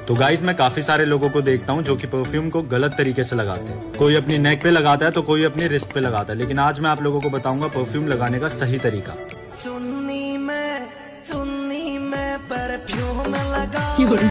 तो गाइस मैं काफी सारे लोगों को देखता हूँ जो कि परफ्यूम को गलत तरीके से लगाते हैं। कोई अपनी नेक पे लगाता है तो कोई अपनी रिस्ट पे लगाता है, लेकिन आज मैं आप लोगों को बताऊंगा परफ्यूम लगाने का सही तरीका। चुन्नी में परफ्यूम लगा